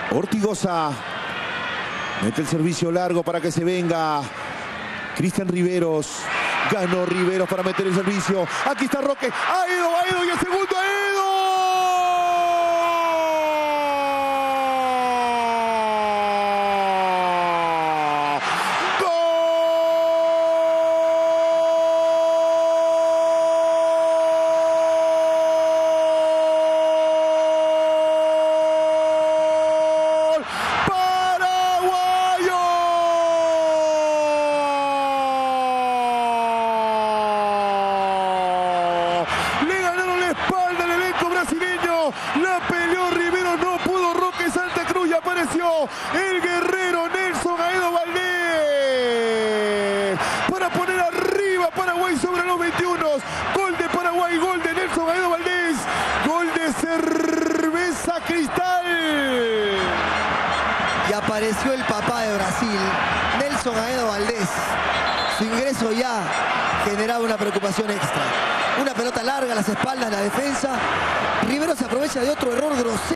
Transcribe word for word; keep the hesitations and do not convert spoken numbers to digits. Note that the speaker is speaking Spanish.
Ortigosa mete el servicio largo para que se venga Cristian Riveros. Ganó Riveros para meter el servicio. Aquí está Roque. Ha ido, ha ido y el segundo ha ido. La peleó Rivero, no pudo Roque Santa Cruz y apareció el guerrero Nelson Aedo Valdés para poner arriba Paraguay sobre los veintiuno. Gol de Paraguay, gol de Nelson Aedo Valdés, gol de Cerveza Cristal. Y apareció el papá de Brasil, Nelson Aedo Valdés. Su ingreso ya generaba una preocupación extra. Una pelota larga a las espaldas de la defensa. Rivero se aprovecha de otro error grosero.